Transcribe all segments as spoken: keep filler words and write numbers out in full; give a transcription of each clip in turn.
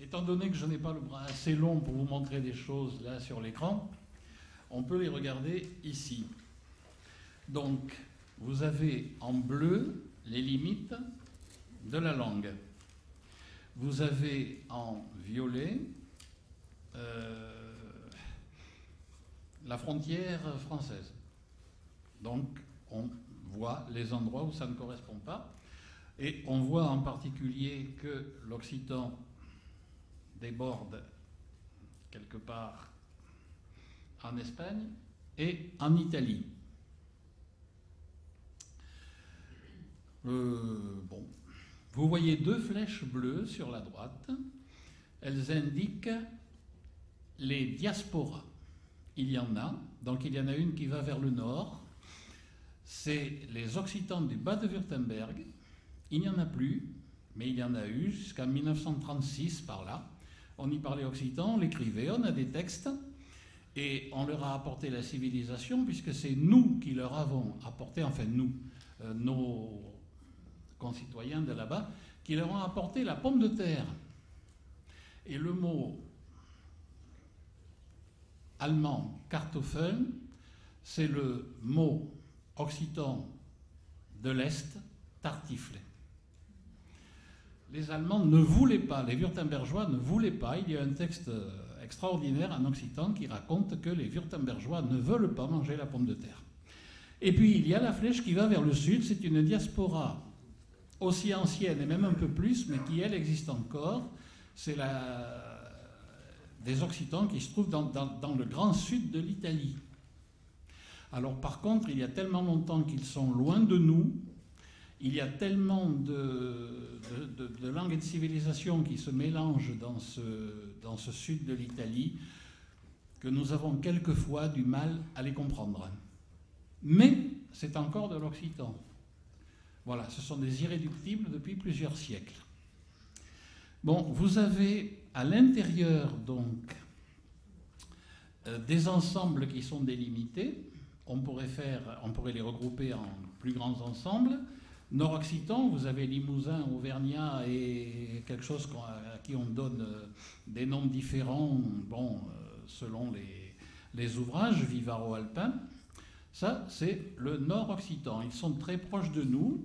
étant donné que je n'ai pas le bras assez long pour vous montrer des choses là sur l'écran, on peut les regarder ici. Donc, vous avez en bleu les limites de la langue. Vous avez en violet euh, la frontière française. Donc, on voit les endroits où ça ne correspond pas. Et on voit en particulier que l'occitan déborde quelque part en Espagne et en Italie. Euh, bon. Vous voyez deux flèches bleues sur la droite. Elles indiquent les diasporas. Il y en a. Donc il y en a une qui va vers le nord. C'est les Occitans du bas de Wurtemberg. Il n'y en a plus, mais il y en a eu jusqu'en mille neuf cent trente-six par là. On y parlait occitan, on l'écrivait, on a des textes, et on leur a apporté la civilisation, puisque c'est nous qui leur avons apporté, enfin nous, euh, nos concitoyens de là-bas, qui leur ont apporté la pomme de terre. Et le mot allemand Kartoffeln, c'est le mot occitan de l'Est, tartiflé. Les Allemands ne voulaient pas, les Wurtembergeois ne voulaient pas. Il y a un texte extraordinaire en occitan qui raconte que les Wurtembergeois ne veulent pas manger la pomme de terre. Et puis il y a la flèche qui va vers le sud, c'est une diaspora aussi ancienne et même un peu plus, mais qui elle existe encore. C'est la... des Occitans qui se trouvent dans, dans, dans le grand sud de l'Italie. Alors par contre, il y a tellement longtemps qu'ils sont loin de nous, il y a tellement de, de, de, de langues et de civilisations qui se mélangent dans ce, dans ce sud de l'Italie que nous avons quelquefois du mal à les comprendre. Mais c'est encore de l'occitan. Voilà, ce sont des irréductibles depuis plusieurs siècles. Bon, vous avez à l'intérieur donc euh, des ensembles qui sont délimités. On pourrait faire, on pourrait les regrouper en plus grands ensembles. Nord-Occitan, vous avez Limousin, Auvergnat et quelque chose à qui on donne des noms différents, bon, selon les, les ouvrages, Vivaro-Alpin. Ça, c'est le Nord-Occitan. Ils sont très proches de nous.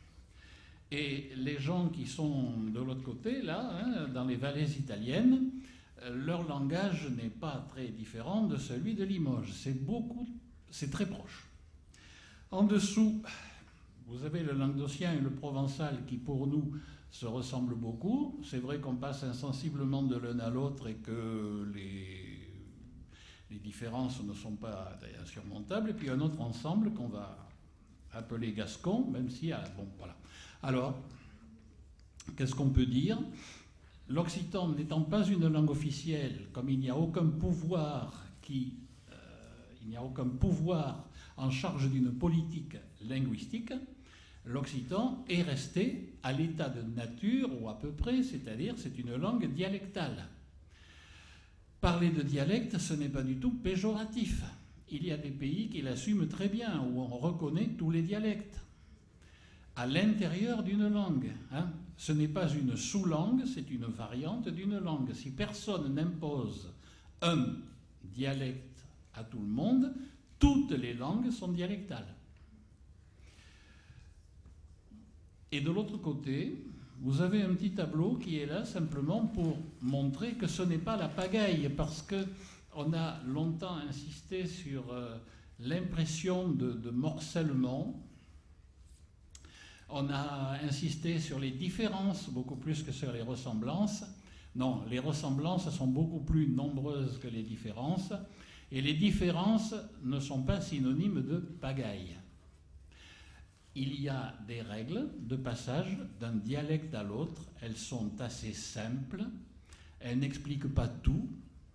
Et les gens qui sont de l'autre côté, là, hein, dans les vallées italiennes, leur langage n'est pas très différent de celui de Limoges. C'est beaucoup, c'est très proche. En dessous, vous avez le languedocien et le provençal qui, pour nous, se ressemblent beaucoup. C'est vrai qu'on passe insensiblement de l'un à l'autre et que les, les différences ne sont pas insurmontables. Et puis un autre ensemble qu'on va appeler gascon, même si... Bon, voilà. Alors, qu'est-ce qu'on peut dire? L'occitan n'étant pas une langue officielle, comme il n'y a aucun pouvoir qui... Euh, il n'y a aucun pouvoir en charge d'une politique linguistique, l'occitan est resté à l'état de nature, ou à peu près, c'est-à-dire c'est une langue dialectale. Parler de dialecte, ce n'est pas du tout péjoratif. Il y a des pays qui l'assument très bien, où on reconnaît tous les dialectes à l'intérieur d'une langue. Hein. Ce n'est pas une sous-langue, c'est une variante d'une langue. Si personne n'impose un dialecte à tout le monde, toutes les langues sont dialectales. Et de l'autre côté, vous avez un petit tableau qui est là simplement pour montrer que ce n'est pas la pagaille, parce qu'on a longtemps insisté sur euh, l'impression de, de morcellement. On a insisté sur les différences beaucoup plus que sur les ressemblances. Non, les ressemblances sont beaucoup plus nombreuses que les différences. Et les différences ne sont pas synonymes de pagaille. Il y a des règles de passage d'un dialecte à l'autre. Elles sont assez simples. Elles n'expliquent pas tout.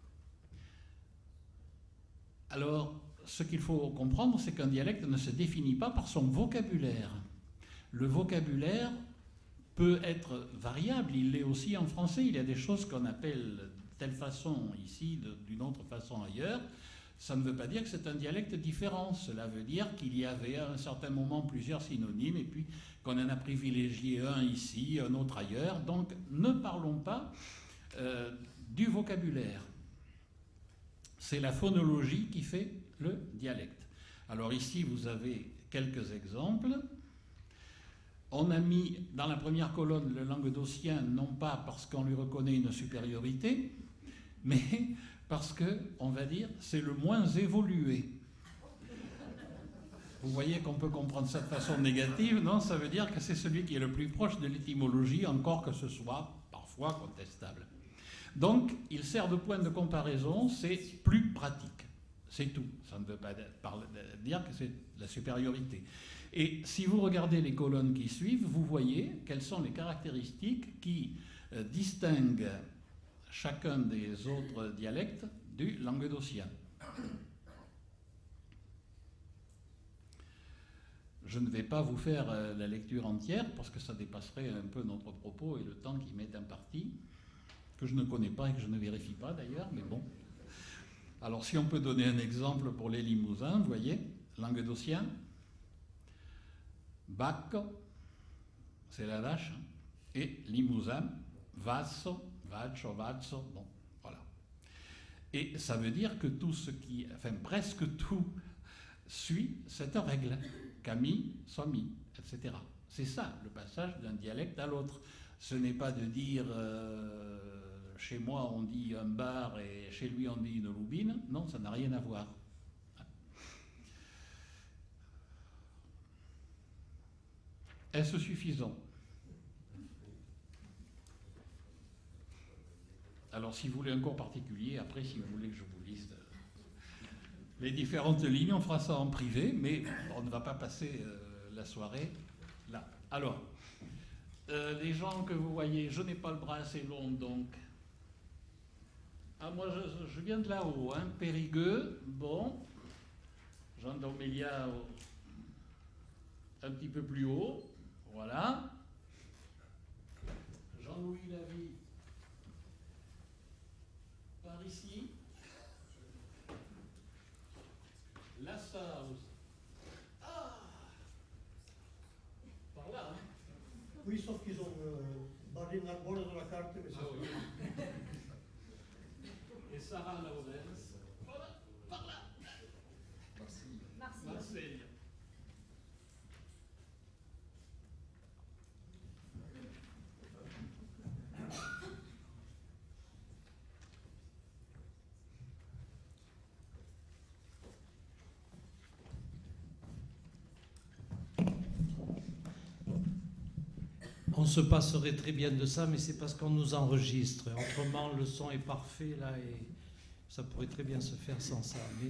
Alors, ce qu'il faut comprendre, c'est qu'un dialecte ne se définit pas par son vocabulaire. Le vocabulaire peut être variable. Il l'est aussi en français. Il y a des choses qu'on appelle de telle façon ici, d'une autre façon ailleurs. Ça ne veut pas dire que c'est un dialecte différent. Cela veut dire qu'il y avait à un certain moment plusieurs synonymes et puis qu'on en a privilégié un ici, un autre ailleurs. Donc ne parlons pas euh, du vocabulaire. C'est la phonologie qui fait le dialecte. Alors ici, vous avez quelques exemples. On a mis dans la première colonne le languedocien, non pas parce qu'on lui reconnaît une supériorité, mais parce que, on va dire, c'est le moins évolué. Vous voyez qu'on peut comprendre ça de façon négative, non? Ça veut dire que c'est celui qui est le plus proche de l'étymologie, encore que ce soit parfois contestable. Donc, il sert de point de comparaison, c'est plus pratique. C'est tout. Ça ne veut pas dire que c'est la supériorité. Et si vous regardez les colonnes qui suivent, vous voyez quelles sont les caractéristiques qui euh, distinguent chacun des autres dialectes du languedocien. Je ne vais pas vous faire euh, la lecture entière parce que ça dépasserait un peu notre propos et le temps qui m'est imparti, que je ne connais pas et que je ne vérifie pas d'ailleurs, mais bon. Alors si on peut donner un exemple pour les Limousins, vous voyez, languedocien, Bac, c'est la vache, et Limousin, Vasso, Vaccio, Vazzo, bon, voilà. Et ça veut dire que tout ce qui, enfin presque tout, suit cette règle. Camille, Somi, et cetera. C'est ça, le passage d'un dialecte à l'autre. Ce n'est pas de dire, euh, chez moi on dit un bar et chez lui on dit une loubine. Non, ça n'a rien à voir. Est-ce suffisant? Alors, si vous voulez un cours particulier, après, si vous voulez que je vous lise les différentes lignes, on fera ça en privé, mais on ne va pas passer euh, la soirée là. Alors, euh, les gens que vous voyez, je n'ai pas le bras assez long, donc... Ah, moi, je, je viens de là-haut, hein, Périgueux, bon. Jean d'Omélia, un petit peu plus haut. Voilà. Jean-Louis Lavie, par ici. La Sauce. Ah, par là, hein. Oui, sauf qu'ils ont euh, barré la bolle de la carte. Mais ah, oui. Et Sarah Laurens. Voilà, par là. Merci. Merci. Marseille. On se passerait très bien de ça, mais c'est parce qu'on nous enregistre. Autrement, le son est parfait, là, et ça pourrait très bien se faire sans ça. Mais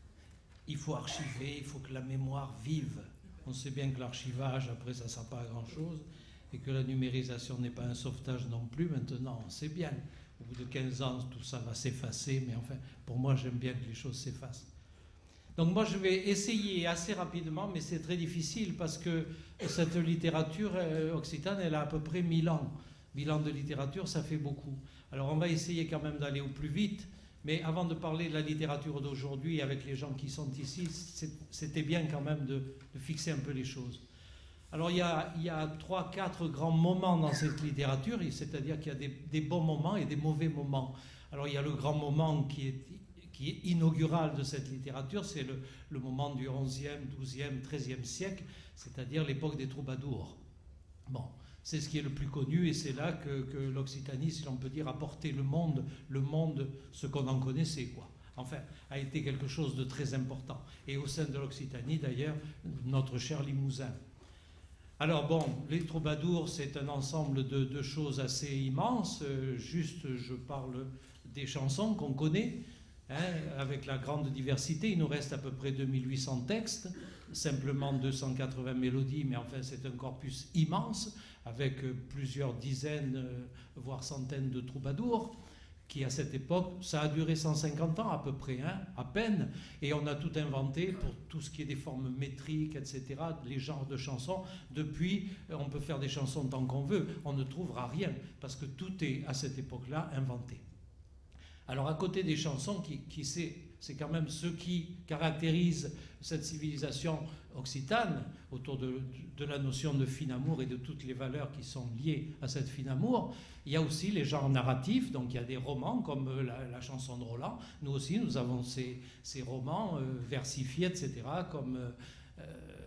il faut archiver, il faut que la mémoire vive. On sait bien que l'archivage, après, ça ne sert pas à grand-chose, et que la numérisation n'est pas un sauvetage non plus. Maintenant, on sait bien. Au bout de quinze ans, tout ça va s'effacer, mais enfin, pour moi, j'aime bien que les choses s'effacent. Donc moi, je vais essayer assez rapidement, mais c'est très difficile parce que cette littérature occitane, elle a à peu près mille ans. mille ans de littérature, ça fait beaucoup. Alors on va essayer quand même d'aller au plus vite, mais avant de parler de la littérature d'aujourd'hui avec les gens qui sont ici, c'était bien quand même de, de fixer un peu les choses. Alors il y a, il y a trois, quatre grands moments dans cette littérature, c'est-à-dire qu'il y a des, des bons moments et des mauvais moments. Alors il y a le grand moment qui est... qui est inaugural de cette littérature, c'est le, le moment du onzième, douzième, treizième siècle, c'est-à-dire l'époque des troubadours. Bon, c'est ce qui est le plus connu, et c'est là que, que l'Occitanie, si l'on peut dire, a porté le monde, le monde, ce qu'on en connaissait, quoi. Enfin, a été quelque chose de très important. Et au sein de l'Occitanie, d'ailleurs, notre cher Limousin. Alors bon, les troubadours, c'est un ensemble de, de choses assez immenses. Euh, juste, je parle des chansons qu'on connaît. Hein, avec la grande diversité, il nous reste à peu près deux mille huit cents textes, simplement deux cent quatre-vingts mélodies, mais enfin c'est un corpus immense, avec plusieurs dizaines, voire centaines de troubadours, qui à cette époque, ça a duré cent cinquante ans à peu près, hein, à peine, et on a tout inventé pour tout ce qui est des formes métriques, et cetera, les genres de chansons. Depuis, on peut faire des chansons tant qu'on veut, on ne trouvera rien, parce que tout est à cette époque-là inventé. Alors à côté des chansons, qui, qui c'est, c'est quand même ce qui caractérise cette civilisation occitane, autour de, de la notion de fin amour et de toutes les valeurs qui sont liées à cette fin amour. Il y a aussi les genres narratifs, donc il y a des romans comme la, la chanson de Roland. Nous aussi, nous avons ces, ces romans euh, versifiés, et cetera, comme euh,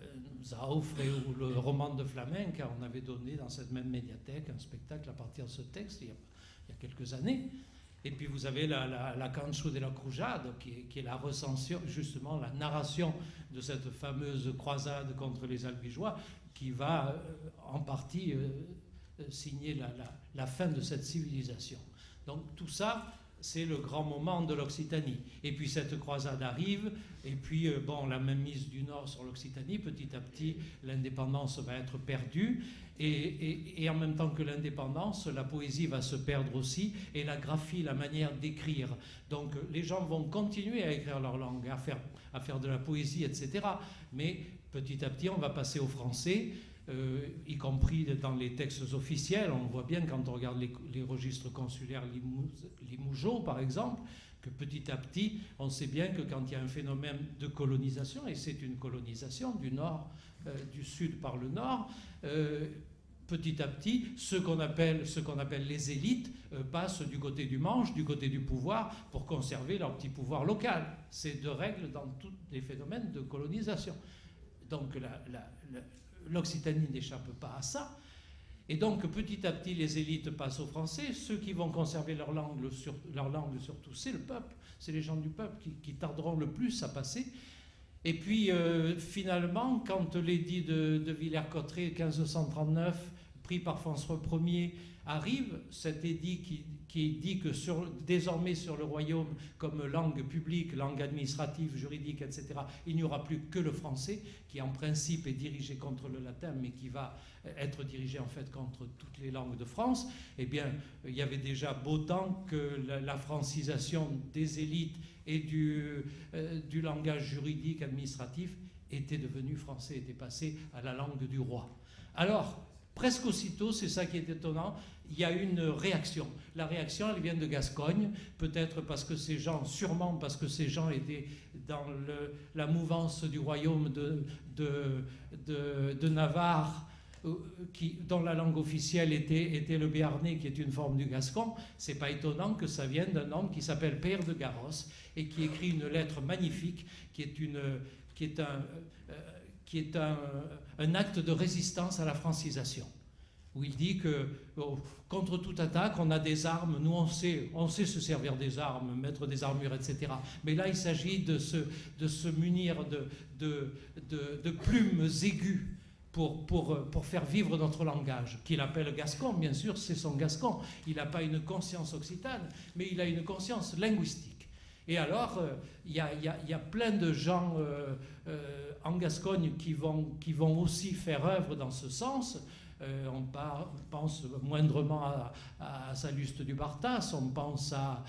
Zaufre ou le roman de Flamenca. On avait donné dans cette même médiathèque un spectacle à partir de ce texte il y a, il y a quelques années. Et puis vous avez la, la, la Cancho de la Crujade, qui est, qui est la recension, justement la narration de cette fameuse croisade contre les Albigeois, qui va euh, en partie euh, signer la, la, la fin de cette civilisation. Donc tout ça, c'est le grand moment de l'Occitanie. Et puis cette croisade arrive, et puis euh, bon, la mainmise du Nord sur l'Occitanie, petit à petit, l'indépendance va être perdue. Et, et, et en même temps que l'indépendance, la poésie va se perdre aussi, et la graphie, la manière d'écrire. Donc les gens vont continuer à écrire leur langue, à faire, à faire de la poésie, et cetera. Mais petit à petit, on va passer au français, euh, y compris dans les textes officiels. On voit bien quand on regarde les, les registres consulaires limougeaux, par exemple, que petit à petit, on sait bien que quand il y a un phénomène de colonisation, et c'est une colonisation du nord, euh, du sud par le nord, euh, petit à petit, ce qu'on appelle, ce qu'on appelle les élites euh, passent du côté du manche, du côté du pouvoir, pour conserver leur petit pouvoir local. C'est de règle dans tous les phénomènes de colonisation. Donc la, la, la, l'Occitanie n'échappe pas à ça. Et donc petit à petit, les élites passent aux Français. Ceux qui vont conserver leur langue, sur, leur langue surtout, c'est le peuple. C'est les gens du peuple qui, qui tarderont le plus à passer. Et puis euh, finalement, quand l'édit de, de Villers-Cotterêts, quinze cent trente-neuf, pris par François Ier, arrive, cet édit qui, qui dit que sur, désormais sur le royaume, comme langue publique, langue administrative, juridique, et cetera, il n'y aura plus que le français, qui en principe est dirigé contre le latin, mais qui va être dirigé en fait contre toutes les langues de France. Eh bien, il y avait déjà beau temps que la, la francisation des élites et du, euh, du langage juridique, administratif, était devenu français, était passé à la langue du roi. Alors, presque aussitôt, c'est ça qui est étonnant, il y a une réaction. La réaction, elle vient de Gascogne, peut-être parce que ces gens, sûrement parce que ces gens étaient dans le, la mouvance du royaume de, de, de, de Navarre, qui, dont la langue officielle était, était le béarnais, qui est une forme du gascon. C'est pas étonnant que ça vienne d'un homme qui s'appelle Père de Garros et qui écrit une lettre magnifique, qui est, une, qui est un... Euh, qui est un, un acte de résistance à la francisation, où il dit que oh, contre toute attaque, on a des armes, nous on sait, on sait se servir des armes, mettre des armures, et cetera. Mais là, il s'agit de se, de se munir de, de, de, de plumes aiguës pour, pour, pour faire vivre notre langage, qu'il appelle gascon, bien sûr, c'est son gascon. Il n'a pas une conscience occitane, mais il a une conscience linguistique. Et alors, il euh, y, y, y a plein de gens euh, euh, en Gascogne qui vont, qui vont aussi faire œuvre dans ce sens. Euh, on, par, on pense moindrement à, à Salluste du Bartas, on pense à,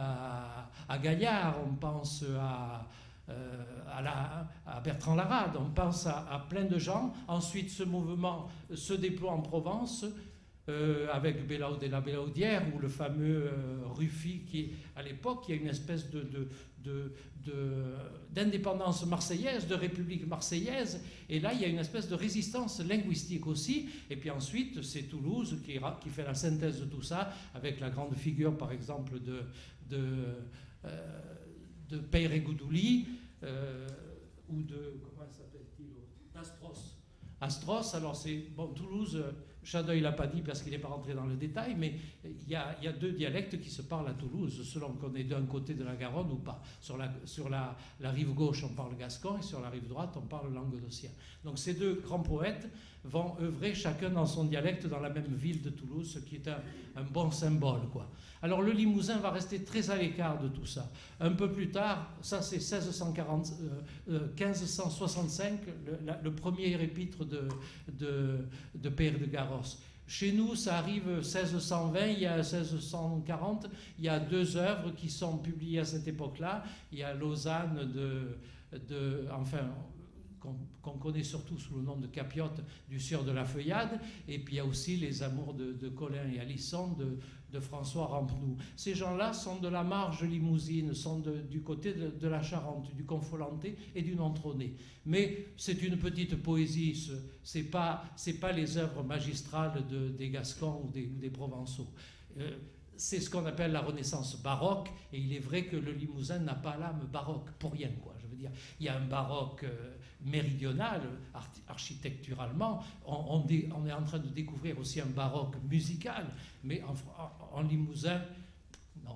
à, à Gaillard, on pense à, euh, à, la, à Bertrand Larade, on pense à, à plein de gens. Ensuite, ce mouvement se déploie en Provence, Euh, avec Bélaud et la Bélaudière, ou le fameux euh, Ruffi, qui, à l'époque, il y a une espèce de, de, de, de, d'indépendance marseillaise, de république marseillaise, et là, il y a une espèce de résistance linguistique aussi. Et puis ensuite, c'est Toulouse qui, qui fait la synthèse de tout ça, avec la grande figure, par exemple, de, de, euh, de Peyre Goudouli, euh, ou de, comment s'appelle-t-il, d'Astros. Astros, alors c'est, bon, Toulouse, Chadeuil ne l'a pas dit parce qu'il n'est pas rentré dans le détail, mais il y, a, il y a deux dialectes qui se parlent à Toulouse, selon qu'on est d'un côté de la Garonne ou pas. Sur, la, sur la, la rive gauche, on parle gascon, et sur la rive droite, on parle languedocien. Donc ces deux grands poètes vont œuvrer chacun dans son dialecte dans la même ville de Toulouse, ce qui est un, un bon symbole, quoi. Alors le Limousin va rester très à l'écart de tout ça. Un peu plus tard, ça c'est seize cent quarante, euh, quinze cent soixante-cinq, le, la, le premier épître de, de, de Père de Garros. Chez nous, ça arrive seize cent vingt, il y a seize cent quarante, il y a deux œuvres qui sont publiées à cette époque-là. Il y a Lausanne de, de enfin, qu'on qu'on connaît surtout sous le nom de Capiote, du Sieur de la Feuillade, et puis il y a aussi les amours de, de Colin et Alisson, de, de François Rampenou. Ces gens-là sont de la marge limousine, sont de, du côté de, de la Charente, du Confolanté et du Nontronais. Mais c'est une petite poésie, ce n'est pas, c'est pas les œuvres magistrales de, des Gascons ou des, des Provençaux. Euh, c'est ce qu'on appelle la Renaissance baroque, et il est vrai que le Limousin n'a pas l'âme baroque, pour rien, quoi. Je veux dire, il y a un baroque euh, méridional, architecturalement, on, on, dé, on est en train de découvrir aussi un baroque musical, mais en, en, en Limousin, non.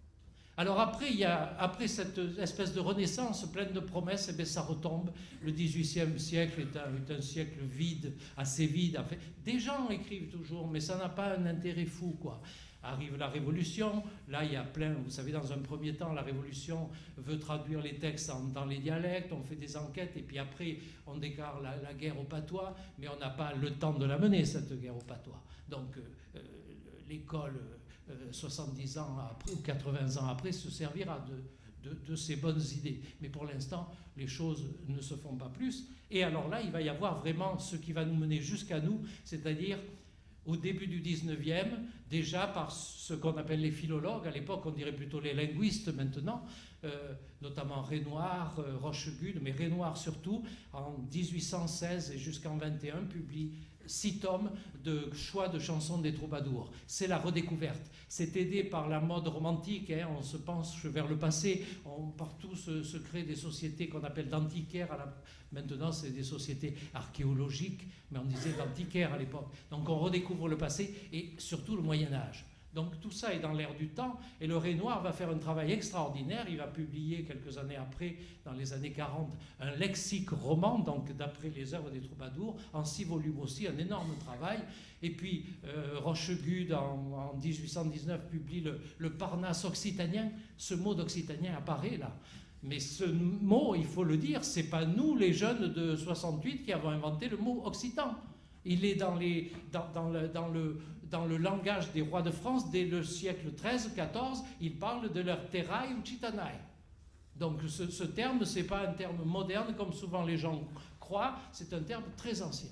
Alors après, il y a, après cette espèce de renaissance pleine de promesses, eh bien, ça retombe. Le dix-huitième siècle est un, est un siècle vide, assez vide. En fait, des gens écrivent toujours, mais ça n'a pas un intérêt fou, quoi. Arrive la Révolution, là il y a plein, vous savez, dans un premier temps, la Révolution veut traduire les textes en, dans les dialectes, on fait des enquêtes, et puis après on déclare la, la guerre au patois, mais on n'a pas le temps de la mener, cette guerre au patois. Donc euh, l'école, euh, soixante-dix ans après, ou quatre-vingts ans après, se servira de, de, de ces bonnes idées. Mais pour l'instant, les choses ne se font pas plus. Et alors là, il va y avoir vraiment ce qui va nous mener jusqu'à nous, c'est-à-dire au début du dix-neuvième, déjà par ce qu'on appelle les philologues, à l'époque on dirait plutôt les linguistes maintenant, euh, notamment Renoir, euh, Rochegude, mais Renoir surtout, en dix-huit cent seize et jusqu'en vingt et un, publie six tomes de choix de chansons des troubadours. C'est la redécouverte. C'est aidé par la mode romantique, hein, on se penche vers le passé, on, partout se, se créent des sociétés qu'on appelle d'antiquaires. À la, maintenant, c'est des sociétés archéologiques, mais on disait d'antiquaires à l'époque. Donc on redécouvre le passé et surtout le Moyen-Âge. Donc tout ça est dans l'air du temps, et le Renoir va faire un travail extraordinaire. Il va publier quelques années après, dans les années quarante, un lexique roman, donc d'après les œuvres des troubadours, en six volumes aussi, un énorme travail. Et puis euh, Rochegude, en, en dix-huit cent dix-neuf, publie le, le Parnasse occitanien. Ce mot d'occitanien apparaît là. Mais ce mot, il faut le dire, c'est pas nous, les jeunes de soixante-huit, qui avons inventé le mot occitan. Il est dans, les, dans, dans, le, dans, le, dans le langage des rois de France dès le siècle treize quatorze. Ils parlent de leur terraille ou chitanaï. Donc ce, ce terme, ce n'est pas un terme moderne comme souvent les gens croient, c'est un terme très ancien.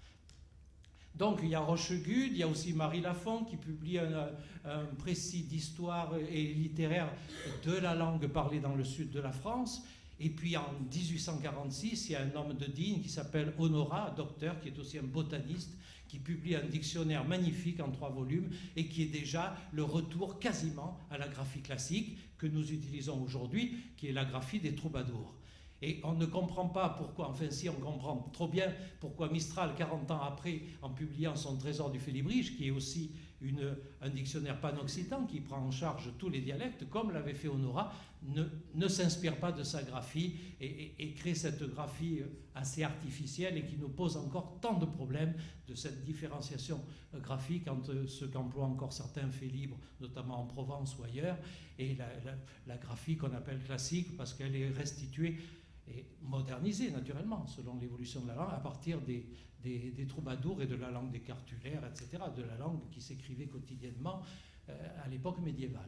Donc il y a Rochegude, il y a aussi Marie Lafont qui publie un, un précis d'histoire et littéraire de la langue parlée dans le sud de la France. Et puis en dix-huit cent quarante-six, il y a un homme de Digne qui s'appelle Honorat, docteur, qui est aussi un botaniste, qui publie un dictionnaire magnifique en trois volumes et qui est déjà le retour quasiment à la graphie classique que nous utilisons aujourd'hui, qui est la graphie des troubadours. Et on ne comprend pas pourquoi, enfin si on comprend trop bien pourquoi Mistral, quarante ans après, en publiant son Trésor du Félibrige, qui est aussi une, un dictionnaire panoccitan qui prend en charge tous les dialectes, comme l'avait fait Honorat, ne, ne s'inspire pas de sa graphie et, et, et crée cette graphie assez artificielle et qui nous pose encore tant de problèmes de cette différenciation graphique entre ce qu'emploient encore certains faits libres, notamment en Provence ou ailleurs, et la, la, la graphie qu'on appelle classique parce qu'elle est restituée et modernisée naturellement selon l'évolution de la langue à partir des, des, des troubadours et de la langue des cartulaires, et cetera, de la langue qui s'écrivait quotidiennement euh, à l'époque médiévale.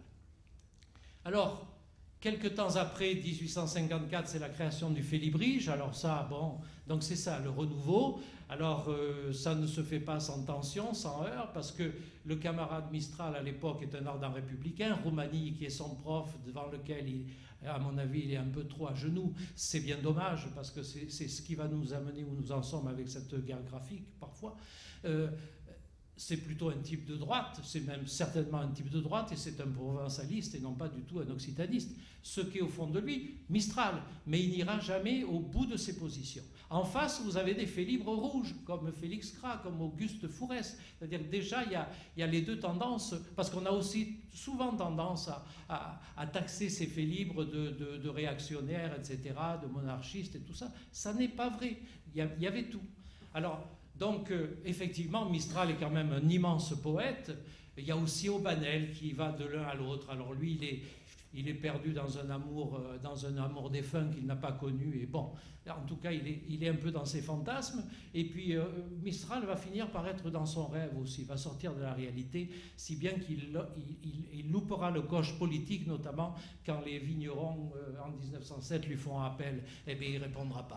Alors, quelque temps après, dix-huit cent cinquante-quatre, c'est la création du Félibrige. Alors ça, bon, donc c'est ça, le renouveau. Alors euh, ça ne se fait pas sans tension, sans heurts, parce que le camarade Mistral à l'époque est un ardent républicain. Roumanie, qui est son prof, devant lequel, il, à mon avis, il est un peu trop à genoux. C'est bien dommage, parce que c'est ce qui va nous amener où nous en sommes avec cette guerre graphique, parfois. Euh, c'est plutôt un type de droite, c'est même certainement un type de droite, et c'est un provençaliste et non pas du tout un occitaniste. Ce qu'est au fond de lui, Mistral, mais il n'ira jamais au bout de ses positions. En face, vous avez des faits libres rouges, comme Félix Cras, comme Auguste Fourès. C'est-à-dire que déjà, il y, a, il y a les deux tendances, parce qu'on a aussi souvent tendance à, à, à taxer ces faits libres de, de, de réactionnaires, et cetera, de monarchistes et tout ça. Ça n'est pas vrai. Il y, a, il y avait tout. Alors, donc, euh, effectivement, Mistral est quand même un immense poète. Il y a aussi Aubanel qui va de l'un à l'autre. Alors lui, il est, il est perdu dans un amour, euh, dans un amour défunt qu'il n'a pas connu. Et bon, en tout cas, il est, il est un peu dans ses fantasmes. Et puis, euh, Mistral va finir par être dans son rêve aussi. Il va sortir de la réalité, si bien qu'il il, il, il loupera le coche politique, notamment quand les vignerons, euh, en mille neuf cent sept, lui font appel. Eh bien, il ne répondra pas.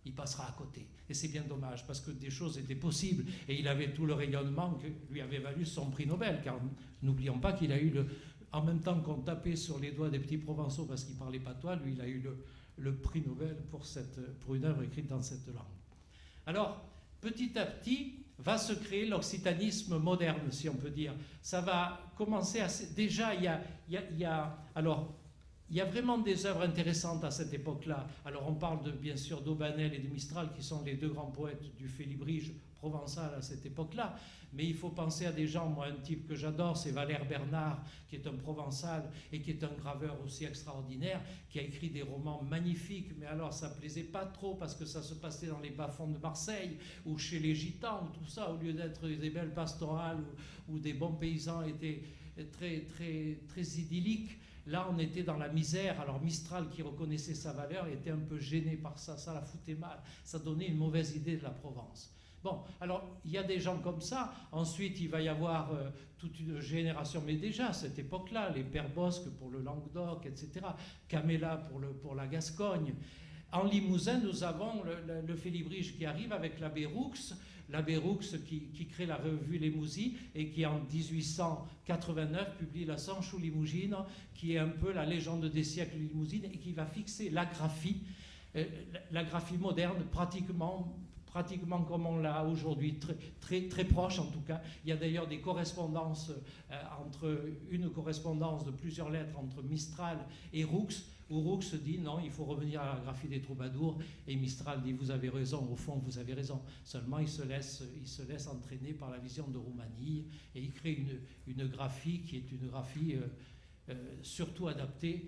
il passera à côté. Et c'est bien dommage, parce que des choses étaient possibles. Et il avait tout le rayonnement que lui avait valu son prix Nobel, car n'oublions pas qu'il a eu, le, en même temps qu'on tapait sur les doigts des petits Provençaux parce qu'il ne parlait pas toi, lui, il a eu le, le prix Nobel pour, cette, pour une œuvre écrite dans cette langue. Alors, petit à petit, va se créer l'occitanisme moderne, si on peut dire. Ça va commencer à... Déjà, il y a... Il y a, il y a alors, il y a vraiment des œuvres intéressantes à cette époque-là. Alors, on parle de, bien sûr d'Aubanel et de Mistral, qui sont les deux grands poètes du Félibrige provençal à cette époque-là. Mais il faut penser à des gens, moi, un type que j'adore, c'est Valère Bernard, qui est un provençal et qui est un graveur aussi extraordinaire, qui a écrit des romans magnifiques. Mais alors, ça ne plaisait pas trop parce que ça se passait dans les bas-fonds de Marseille ou chez les gitans, ou tout ça, au lieu d'être des belles pastorales où, où des bons paysans étaient très, très, très idylliques. Là, on était dans la misère. Alors Mistral, qui reconnaissait sa valeur, était un peu gêné par ça. Ça la foutait mal. Ça donnait une mauvaise idée de la Provence. Bon, alors, il y a des gens comme ça. Ensuite, il va y avoir euh, toute une génération, mais déjà, à cette époque-là, les Pères Bosque pour le Languedoc, et cetera, Camella pour, le, pour la Gascogne. En Limousin, nous avons le, le, le Félibrige qui arrive avec l'abbé Roux, l'abbé Roux qui, qui crée la revue Limousie et qui, en dix-huit cent quatre-vingt-neuf, publie la Sancho Limousine, qui est un peu la légende des siècles limousines et qui va fixer la graphie, euh, la graphie moderne, pratiquement... pratiquement comme on l'a aujourd'hui, très, très, très proche en tout cas. Il y a d'ailleurs des correspondances, euh, entre, une correspondance de plusieurs lettres entre Mistral et Roux, où Roux dit non, il faut revenir à la graphie des troubadours, et Mistral dit vous avez raison, au fond vous avez raison. Seulement il se laisse, il se laisse entraîner par la vision de Roumanie, et il crée une, une graphie qui est une graphie euh, euh, surtout adaptée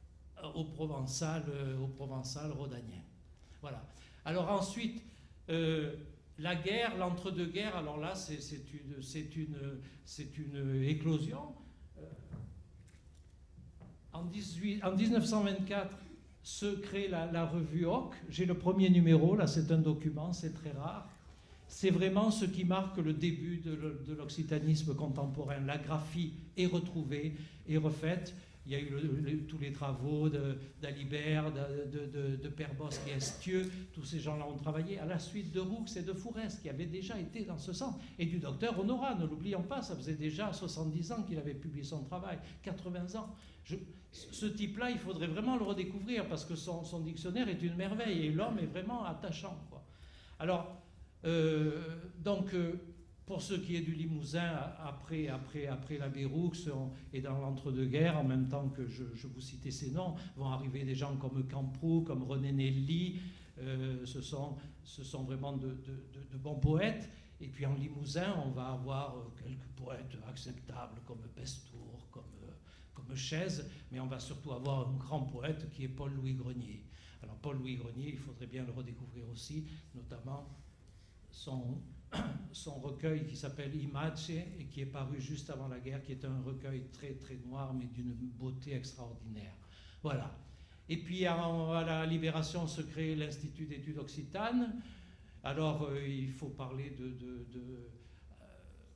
au provençal, euh, au provençal rhodanien. Voilà. Alors ensuite, Euh, la guerre, l'entre-deux-guerres, alors là, c'est une, c'est une, c'est une éclosion. Euh, en, dix-huit, en mille neuf cent vingt-quatre, se crée la, la revue Hoc. J'ai le premier numéro, là, c'est un document, c'est très rare. C'est vraiment ce qui marque le début de, de l'occitanisme contemporain. La graphie est retrouvée, est refaite. Il y a eu le, le, tous les travaux d'Alibert, de, de, de, de Père Bosque et Estieux. Tous ces gens-là ont travaillé à la suite de Roux et de Fourès, qui avaient déjà été dans ce sens. Et du docteur Honorat, ne l'oublions pas, ça faisait déjà soixante-dix ans qu'il avait publié son travail, quatre-vingts ans. Je, ce type-là, il faudrait vraiment le redécouvrir, parce que son, son dictionnaire est une merveille, et l'homme est vraiment attachant, quoi. Alors, euh, donc... Euh, pour ce qui est du Limousin, après, après, après l'abbé Roux et dans l'entre-deux-guerres, en même temps que je, je vous citais ces noms, vont arriver des gens comme Camproux, comme René Nelly. Euh, ce, sont, ce sont vraiment de, de, de, de bons poètes. Et puis en Limousin, on va avoir quelques poètes acceptables comme Pestour, comme, comme Chaise, mais on va surtout avoir un grand poète qui est Paul-Louis Grenier. Alors Paul-Louis Grenier, il faudrait bien le redécouvrir aussi, notamment son... son recueil qui s'appelle Imace et qui est paru juste avant la guerre, qui est un recueil très très noir mais d'une beauté extraordinaire. Voilà. Et puis à la Libération se crée l'Institut d'études occitanes. Alors euh, il faut parler de... de, de euh,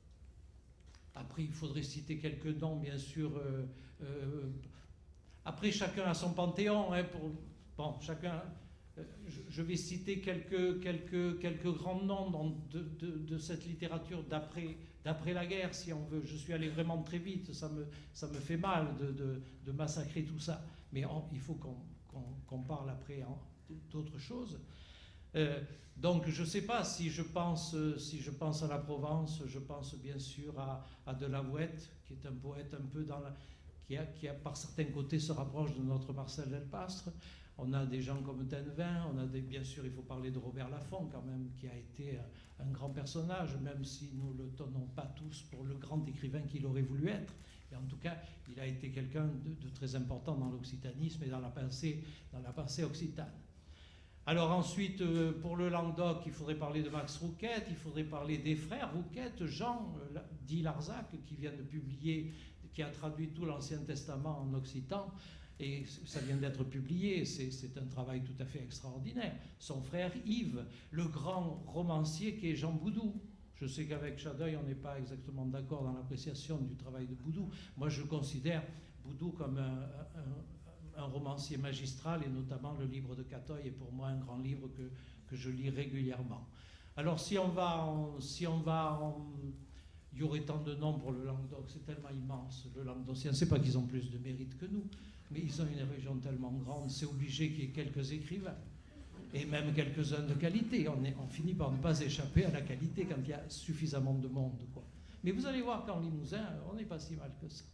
après il faudrait citer quelques noms bien sûr. Euh, euh, après chacun a son panthéon. Hein, pour, bon, chacun... Je vais citer quelques, quelques, quelques grands noms de, de, de cette littérature d'après la guerre, si on veut. Je suis allé vraiment très vite, ça me, ça me fait mal de, de, de massacrer tout ça. Mais on, il faut qu'on qu'on, qu'on parle après d'autres choses. Euh, donc je ne sais pas si je, pense, si je pense à la Provence, je pense bien sûr à, à Delavouette, qui est un poète un peu dans la... Qui, a, qui a, par certains côtés se rapproche de notre Marcel Delpastre. On a des gens comme Tenvin, on a des, bien sûr, il faut parler de Robert Laffont quand même, qui a été un, un grand personnage, même si nous ne le tenons pas tous pour le grand écrivain qu'il aurait voulu être. Et en tout cas, il a été quelqu'un de, de très important dans l'occitanisme et dans la pensée, dans la pensée occitane. Alors ensuite, pour le Languedoc, il faudrait parler de Max Rouquette, il faudrait parler des frères Rouquette, Jean, dit Larzac, qui vient de publier, qui a traduit tout l'Ancien Testament en occitan, et ça vient d'être publié, c'est un travail tout à fait extraordinaire. Son frère Yves, le grand romancier qui est Jean Boudou. Je sais qu'avec Chadeuil, on n'est pas exactement d'accord dans l'appréciation du travail de Boudou. Moi, je considère Boudou comme un, un, un romancier magistral, et notamment le livre de Catoy est pour moi un grand livre que, que je lis régulièrement. Alors si on va en, si on va en, il y aurait tant de noms pour le Languedoc, c'est tellement immense, le Languedocien. C'est pas qu'ils ont plus de mérite que nous, mais ils ont une région tellement grande, c'est obligé qu'il y ait quelques écrivains, et même quelques-uns de qualité. On, est, on finit par ne pas échapper à la qualité quand il y a suffisamment de monde, quoi. Mais vous allez voir qu'en Limousin, on n'est pas si mal que ça.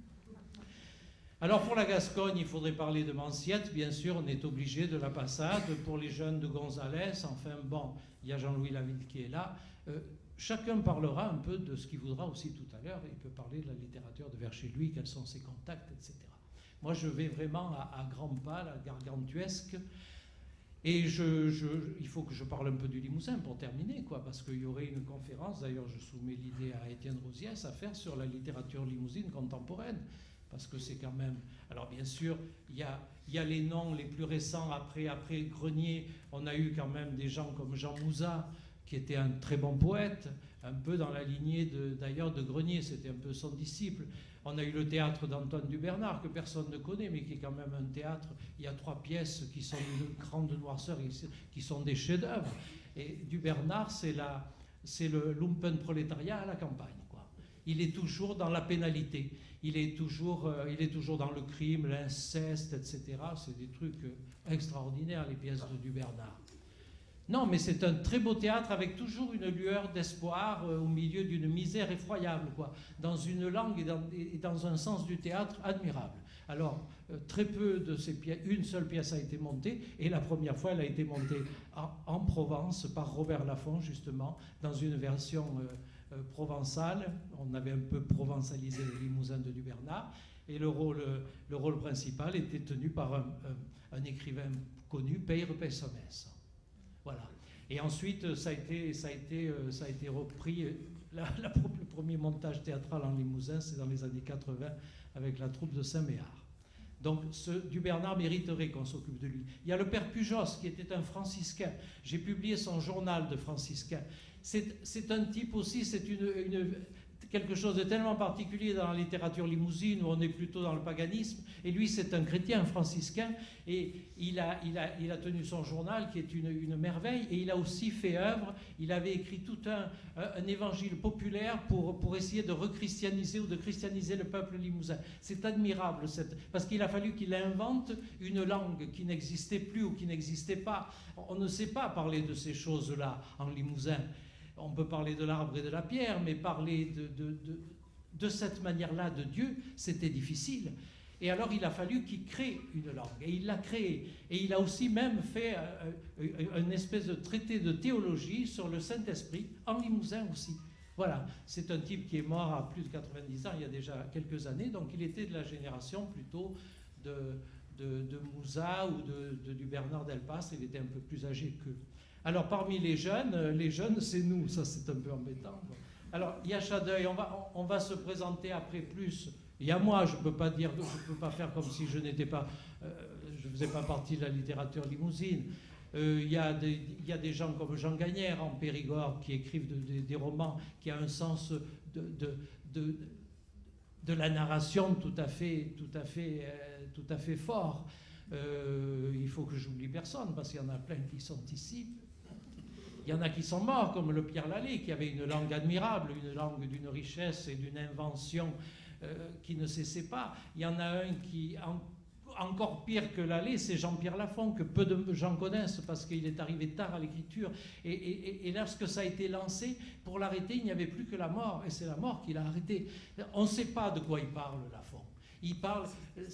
Alors pour la Gascogne, il faudrait parler de Manciette, bien sûr, on est obligé de la Passade. Pour les jeunes de Gonzalez, enfin bon, il y a Jean-Louis Laville qui est là. Euh, chacun parlera un peu de ce qu'il voudra aussi tout à l'heure. Il peut parler de la littérature de vers chez lui, quels sont ses contacts, et cetera. Moi, je vais vraiment à, à grands pas, à gargantuesque. Et je, je, il faut que je parle un peu du Limousin pour terminer, quoi, parce qu'il y aurait une conférence, d'ailleurs je soumets l'idée à Étienne Rosiès, à faire sur la littérature limousine contemporaine, parce que c'est quand même... Alors bien sûr, il y a, il y a les noms les plus récents, après, après Grenier, on a eu quand même des gens comme Jean Mouzat, qui était un très bon poète, un peu dans la lignée d'ailleurs de, de Grenier, c'était un peu son disciple. On a eu le théâtre d'Antoine Dubernard, que personne ne connaît, mais qui est quand même un théâtre. Il y a trois pièces qui sont d'une grande noirceur, qui sont des chefs-d'œuvre. Et Dubernard, c'est le lumpenprolétariat à la campagne, quoi. Il est toujours dans la pénalité. Il est toujours, euh, il est toujours dans le crime, l'inceste, et cetera. C'est des trucs extraordinaires, les pièces de Dubernard. Non, mais c'est un très beau théâtre avec toujours une lueur d'espoir euh, au milieu d'une misère effroyable, quoi, dans une langue et dans, et dans un sens du théâtre admirable. Alors, euh, très peu de ces pièces, une seule pièce a été montée, et la première fois, elle a été montée en, en Provence par Robert Laffont, justement, dans une version euh, euh, provençale. On avait un peu provençalisé le Limousin de Dubernard, et le rôle, le rôle principal était tenu par un, un, un écrivain connu, Peyre Pessonès. Voilà. Et ensuite, ça a été, ça a été, ça a été repris. La, la, le premier montage théâtral en Limousin, c'est dans les années quatre-vingts, avec la troupe de Saint-Méard. Donc, ce Dubernard mériterait qu'on s'occupe de lui. Il y a le père Pujos, qui était un franciscain. J'ai publié son journal de franciscain. C'est un type aussi, c'est une, une, quelque chose de tellement particulier dans la littérature limousine, où on est plutôt dans le paganisme. Et lui, c'est un chrétien, un franciscain, et il a, il a, il a tenu son journal, qui est une, une merveille, et il a aussi fait œuvre. Il avait écrit tout un, un évangile populaire pour, pour essayer de rechristianiser ou de christianiser le peuple limousin. C'est admirable, cette, parce qu'il a fallu qu'il invente une langue qui n'existait plus ou qui n'existait pas. On ne sait pas parler de ces choses-là en Limousin. On peut parler de l'arbre et de la pierre, mais parler de, de, de, de cette manière-là de Dieu, c'était difficile. Et alors il a fallu qu'il crée une langue, et il l'a créée. Et il a aussi même fait euh, une espèce de traité de théologie sur le Saint-Esprit, en Limousin aussi. Voilà, c'est un type qui est mort à plus de quatre-vingt-dix ans, il y a déjà quelques années, donc il était de la génération plutôt de, de, de Mouzat ou de, de, du Bernard Delpas, il était un peu plus âgé qu'eux. Alors parmi les jeunes, les jeunes c'est nous, ça c'est un peu embêtant, quoi. Alors il y a Chadeuil, on va, on, on va se présenter après plus. Il y a moi, je ne peux pas dire, je ne peux pas faire comme si je n'étais pas, euh, je ne faisais pas partie de la littérature limousine. Euh, il, y a des, il y a des gens comme Jean Gagnère en Périgord qui écrivent de, de, des romans qui a un sens de, de, de, de la narration tout à fait, tout à fait, euh, tout à fait fort. Euh, il faut que j'oublie personne parce qu'il y en a plein qui sont ici. Il y en a qui sont morts, comme le Pierre Lallet, qui avait une langue admirable, une langue d'une richesse et d'une invention euh, qui ne cessait pas. Il y en a un qui, en, encore pire que Lallet, c'est Jean-Pierre Lafont, que peu de gens connaissent parce qu'il est arrivé tard à l'écriture. Et, et, et lorsque ça a été lancé, pour l'arrêter, il n'y avait plus que la mort, et c'est la mort qui l'a arrêté. On ne sait pas de quoi il parle, Lafont. Il parle...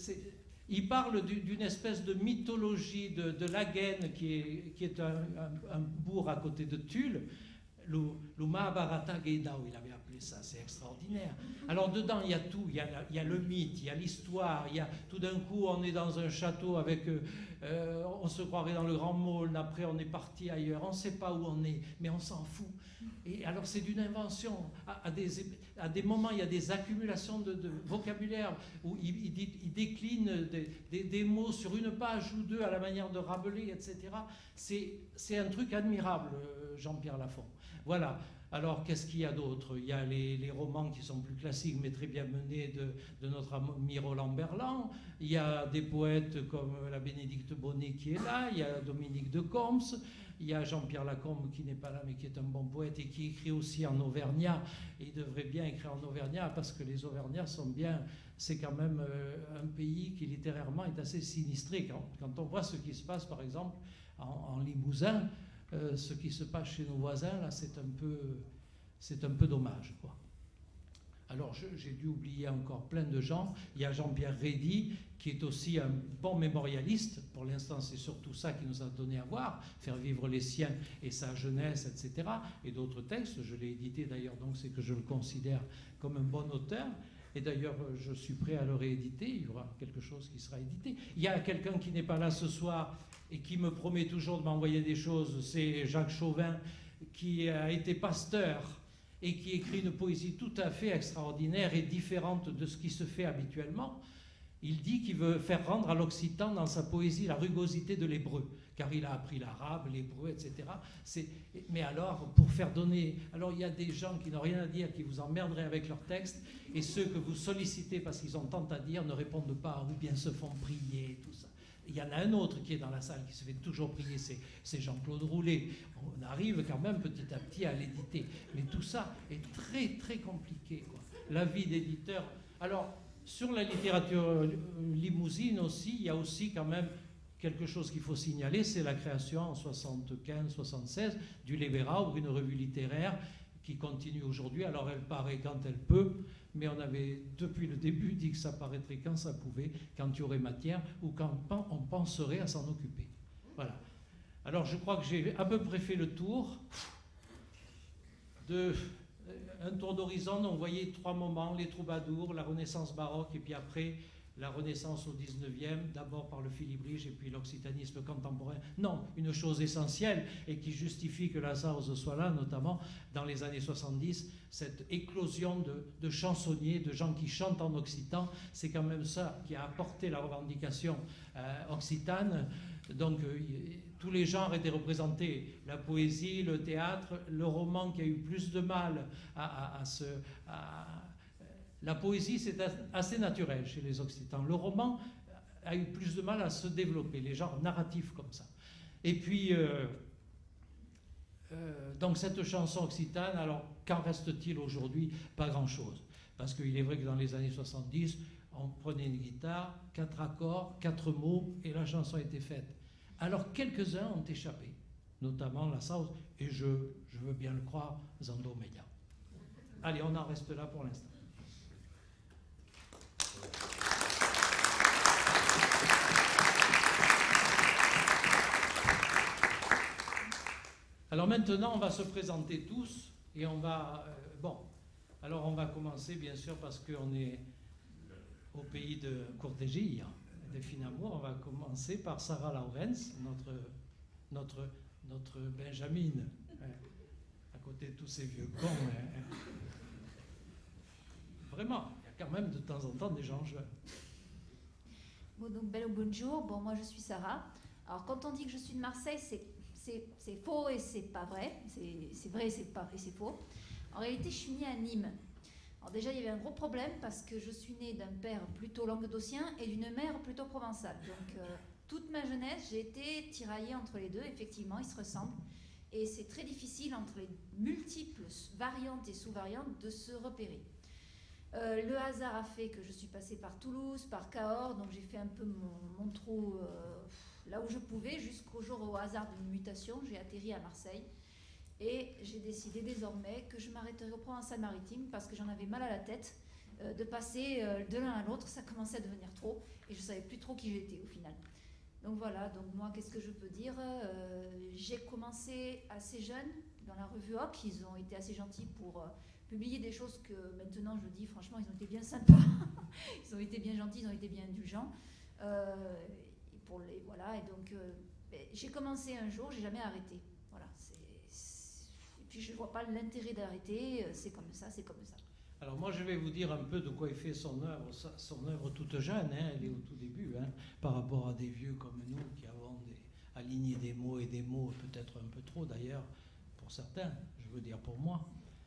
Il parle d'une espèce de mythologie de, de Laguenne, qui est, qui est un, un, un bourg à côté de Tulle, le, le Mahabharata Geidao, il avait appelé ça, c'est extraordinaire. Alors dedans, il y a tout, il y a, il y a le mythe, il y a l'histoire, il y a tout d'un coup, on est dans un château avec, euh, on se croirait dans le Grand Maulne, après on est parti ailleurs, on ne sait pas où on est, mais on s'en fout. Et alors c'est d'une invention, à, à, des, à des moments il y a des accumulations de, de vocabulaire où il, il, il décline des, des, des mots sur une page ou deux à la manière de Rabelais, et cetera. C'est un truc admirable, Jean-Pierre Lafont. Voilà. Alors, qu'est-ce qu'il y a d'autre? Il y a les, les romans qui sont plus classiques, mais très bien menés de, de notre ami Roland Berland. Il y a des poètes comme la Bénédicte Bonnet qui est là. Il y a Dominique de Combes. Il y a Jean-Pierre Lacombe qui n'est pas là, mais qui est un bon poète et qui écrit aussi en auvergnat. Et il devrait bien écrire en auvergnat parce que les auvergnats sont bien... C'est quand même un pays qui littérairement est assez sinistré. Quand, quand on voit ce qui se passe, par exemple, en, en Limousin, euh, ce qui se passe chez nos voisins, là, c'est un peu, c'est un peu dommage, quoi. Alors, je, j'ai dû oublier encore plein de gens. Il y a Jean-Pierre Rédy, qui est aussi un bon mémorialiste. Pour l'instant, c'est surtout ça qui nous a donné à voir, faire vivre les siens et sa jeunesse, et cetera. Et d'autres textes, je l'ai édité d'ailleurs, donc c'est que je le considère comme un bon auteur. Et d'ailleurs, je suis prêt à le rééditer. Il y aura quelque chose qui sera édité. Il y a quelqu'un qui n'est pas là ce soir et qui me promet toujours de m'envoyer des choses. C'est Jacques Chauvin, qui a été pasteur et qui écrit une poésie tout à fait extraordinaire et différente de ce qui se fait habituellement. Il dit qu'il veut faire rendre à l'occitan dans sa poésie la rugosité de l'hébreu, car il a appris l'arabe, l'hébreu, et cetera. C'est, mais alors, pour faire donner... Alors, il y a des gens qui n'ont rien à dire, qui vous emmerderaient avec leurs textes, et ceux que vous sollicitez parce qu'ils ont tant à dire ne répondent pas, ou bien se font prier, tout ça. Il y en a un autre qui est dans la salle, qui se fait toujours prier, c'est, c'est Jean-Claude Roulet. On arrive quand même petit à petit à l'éditer. Mais tout ça est très, très compliqué, quoi. La vie d'éditeur... Alors... Sur la littérature limousine aussi, il y a aussi quand même quelque chose qu'il faut signaler, c'est la création en soixante-quinze soixante-seize du Léveraud, une revue littéraire qui continue aujourd'hui. Alors elle paraît quand elle peut, mais on avait depuis le début dit que ça paraîtrait quand ça pouvait, quand il y aurait matière ou quand on penserait à s'en occuper. Voilà. Alors je crois que j'ai à peu près fait le tour de... Un tour d'horizon, on voyait trois moments, les troubadours, la Renaissance baroque, et puis après la Renaissance au dix-neuvième, d'abord par le filibrige et puis l'occitanisme contemporain. Non, une chose essentielle et qui justifie que la Sarze soit là, notamment dans les années soixante-dix, cette éclosion de, de chansonniers, de gens qui chantent en occitan, c'est quand même ça qui a apporté la revendication euh, occitane. Donc euh, tous les genres étaient représentés, la poésie, le théâtre, le roman qui a eu plus de mal à, à, à se... À, la poésie, c'est assez naturel chez les Occitans. Le roman a eu plus de mal à se développer, les genres narratifs comme ça. Et puis, euh, euh, donc cette chanson occitane, alors qu'en reste-t-il aujourd'hui? Pas grand-chose. Parce qu'il est vrai que dans les années soixante-dix, on prenait une guitare, quatre accords, quatre mots, et la chanson était faite. Alors quelques-uns ont échappé, notamment la Sarze, et je, je veux bien le croire, Zando Media. Allez, on en reste là pour l'instant. Alors maintenant, on va se présenter tous, et on va... Euh, bon, alors on va commencer, bien sûr, parce qu'on est au pays de Courtégie, de Finamour. On va commencer par Sarah Lawrence, notre, notre, notre Benjamin, hein, à côté de tous ces vieux cons. Hein. Vraiment, il y a quand même de temps en temps des gens jeunes. Bon, donc, bel bonjour. Bon, moi, je suis Sarah. Alors, quand on dit que je suis de Marseille, c'est, c'est, c'est faux et c'est pas vrai. C'est, c'est vrai et c'est, pas, et c'est faux. En réalité, je suis née à Nîmes. Alors déjà, il y avait un gros problème parce que je suis née d'un père plutôt languedocien et d'une mère plutôt provençale. Donc, euh, toute ma jeunesse, j'ai été tiraillée entre les deux. Effectivement, ils se ressemblent. Et c'est très difficile, entre les multiples variantes et sous-variantes, de se repérer. Euh, le hasard a fait que je suis passée par Toulouse, par Cahors, donc j'ai fait un peu mon, mon trou euh, là où je pouvais, jusqu'au jour où, au hasard d'une mutation, j'ai atterri à Marseille. Et j'ai décidé désormais que je m'arrêterai au Provençal-Maritime parce que j'en avais mal à la tête euh, de passer euh, de l'un à l'autre. Ça commençait à devenir trop et je ne savais plus trop qui j'étais au final. Donc voilà, donc moi, qu'est-ce que je peux dire euh, J'ai commencé assez jeune dans la revue Hoc. Ils ont été assez gentils pour euh, publier des choses que maintenant je dis, franchement, ils ont été bien sympas. Ils ont été bien gentils, ils ont été bien indulgents. Euh, et pour les, voilà, et donc euh, j'ai commencé un jour, j'ai jamais arrêté. Voilà, c'est... Puis je ne vois pas l'intérêt d'arrêter, c'est comme ça, c'est comme ça. Alors moi je vais vous dire un peu de quoi est fait son œuvre, son œuvre toute jeune, hein, elle est au tout début, hein, par rapport à des vieux comme nous qui avons des, aligné des mots et des mots, peut-être un peu trop d'ailleurs, pour certains, je je veux dire pour moi.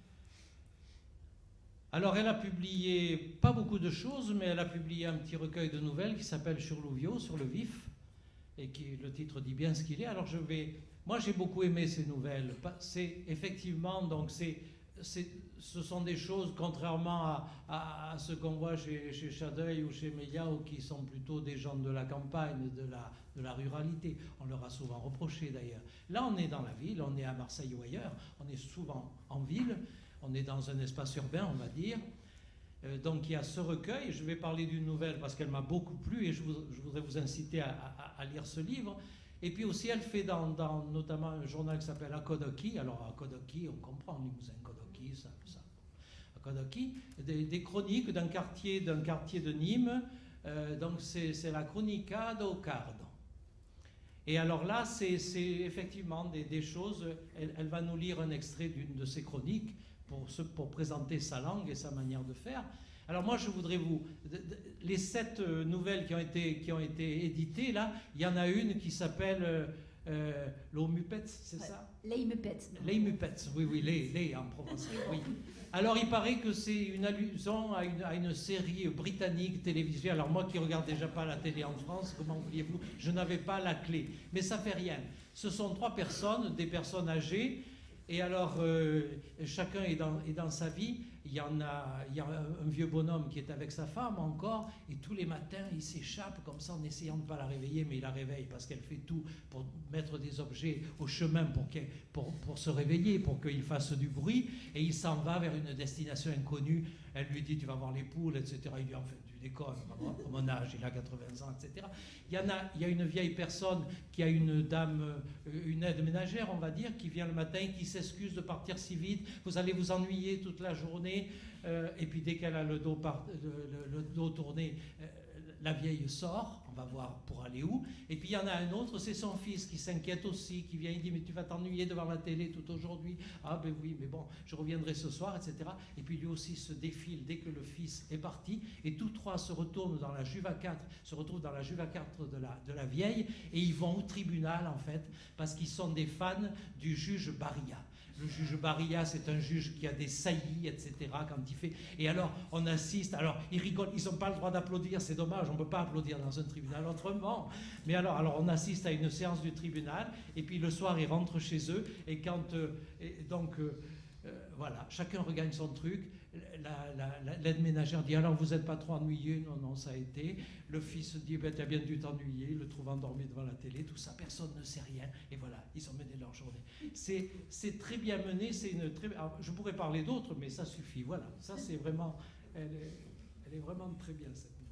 Alors elle a publié pas beaucoup de choses, mais elle a publié un petit recueil de nouvelles qui s'appelle Sur l'Ouvio, sur le vif, et qui le titre dit bien ce qu'il est. Alors je vais, moi j'ai beaucoup aimé ces nouvelles. C'est effectivement donc c'est, c'est, ce sont des choses contrairement à, à, à ce qu'on voit chez, chez Chadeuil ou chez Méliao, qui sont plutôt des gens de la campagne, de la, de la ruralité. On leur a souvent reproché d'ailleurs. Là on est dans la ville, on est à Marseille ou ailleurs, on est souvent en ville. On est dans un espace urbain, on va dire. Euh, donc il y a ce recueil. Je vais parler d'une nouvelle parce qu'elle m'a beaucoup plu et je, vous, je voudrais vous inciter à, à, à lire ce livre. Et puis aussi, elle fait dans, dans notamment un journal qui s'appelle Akodoki. Alors Akodoki, on comprend, Limousin, Kodoki, ça, ça. Akodoki, des, des chroniques d'un quartier, d'un quartier de Nîmes. Euh, donc c'est, c'est la Chronica do Cardo. Et alors là, c'est, c'est effectivement des, des choses. Elle, elle va nous lire un extrait d'une de ses chroniques. Pour, ce, pour présenter sa langue et sa manière de faire. Alors moi, je voudrais vous... De, de, les sept euh, nouvelles qui ont, été, qui ont été éditées, là, il y en a une qui s'appelle euh, euh, L'Omupets, c'est ouais, ça Les Mupets. Les Mupets, oui, oui, les, les en provençal, oui. Alors, il paraît que c'est une allusion à une, à une série britannique télévisée. Alors moi qui ne regarde déjà pas la télé en France, comment vouliez-vous? Je n'avais pas la clé. Mais ça fait rien. Ce sont trois personnes, des personnes âgées. Et alors, euh, chacun est dans, est dans sa vie. Il y en a, il y a un, un vieux bonhomme qui est avec sa femme encore, et tous les matins, il s'échappe comme ça en essayant de ne pas la réveiller, mais il la réveille parce qu'elle fait tout pour mettre des objets au chemin pour, pour, pour se réveiller, pour qu'il fasse du bruit, et il s'en va vers une destination inconnue. Elle lui dit, tu vas voir les poules, et cetera. Il dit, en fait, tu déconnes, à mon âge, il a quatre-vingts ans, et cetera. Il y en a, il y a une vieille personne qui a une dame, une aide ménagère, on va dire, qui vient le matin, qui s'excuse de partir si vite, vous allez vous ennuyer toute la journée, euh, et puis dès qu'elle a le dos, par, le, le, le dos tourné, euh, la vieille sort, on va voir pour aller où, et puis il y en a un autre, c'est son fils qui s'inquiète aussi, qui vient, il dit, mais tu vas t'ennuyer devant la télé tout aujourd'hui, ah ben oui, mais bon, je reviendrai ce soir, et cetera. Et puis lui aussi se défile dès que le fils est parti, et tous trois se retournent dans la Juva quatre, se retrouvent dans la Juva quatre de la, de la vieille, et ils vont au tribunal en fait, parce qu'ils sont des fans du juge Barilla. Le juge Barilla, c'est un juge qui a des saillies, et cetera, quand il fait... Et alors, on assiste... Alors, ils rigolent, ils n'ont pas le droit d'applaudir, c'est dommage, on ne peut pas applaudir dans un tribunal autrement. Mais alors, alors, on assiste à une séance du tribunal, et puis le soir, ils rentrent chez eux, et quand... Euh, et donc, euh, euh, voilà, chacun regagne son truc. La, la, la, l'aide ménagère dit, alors, vous n'êtes pas trop ennuyé? Non, non, ça a été. Le fils dit, ben, t'as bien dû t'ennuyer, il le trouve endormi devant la télé, tout ça, personne ne sait rien. Et voilà, ils ont mené leur journée. C'est, c'est très bien mené, c'est une très... Alors, je pourrais parler d'autres, mais ça suffit, voilà. Ça, c'est vraiment... Elle est, elle est vraiment très bien, cette